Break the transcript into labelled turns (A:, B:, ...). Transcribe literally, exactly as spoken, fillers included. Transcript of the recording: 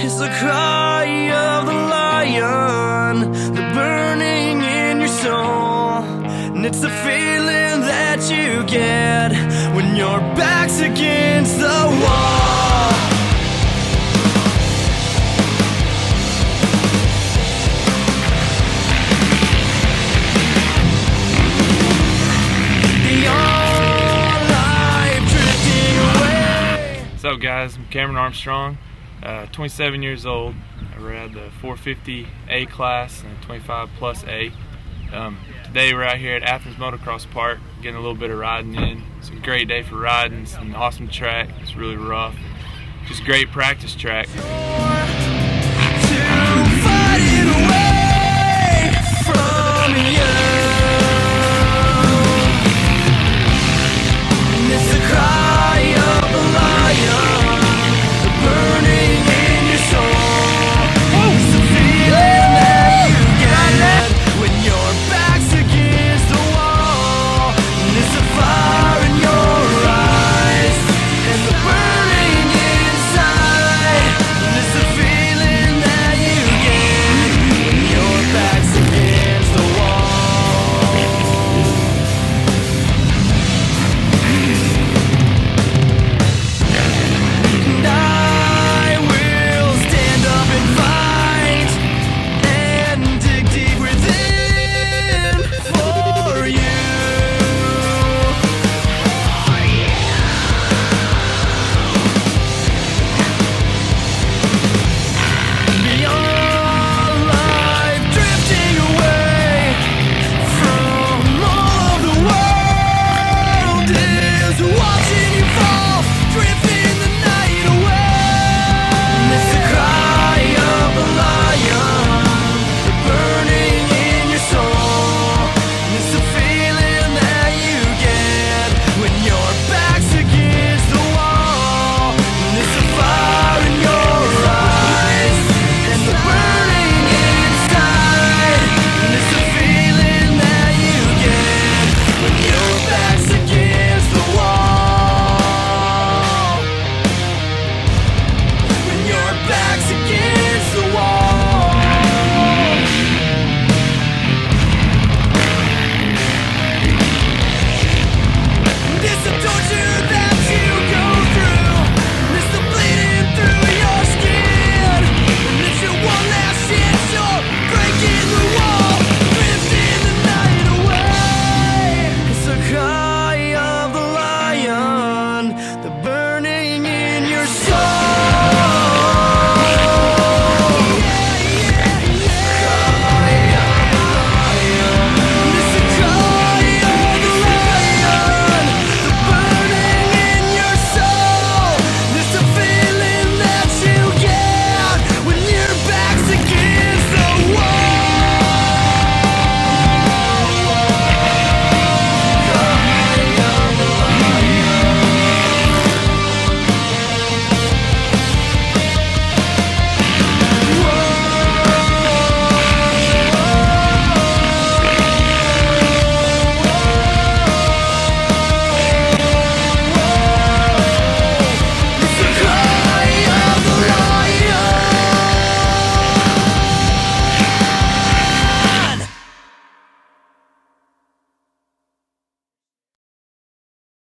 A: It's the cry of the lion, the burning in your soul. And it's the feeling that you get when your back's against the wall. Beyond life drifting away.
B: What's up, guys? I'm Cameron Armstrong, uh, twenty-seven years old. I ride the four fifty A class and twenty-five plus A. Um, today we're out here at Athens Mx Park getting a little bit of riding in. It's a great day for riding. It's an awesome track. It's really rough. Just great practice track.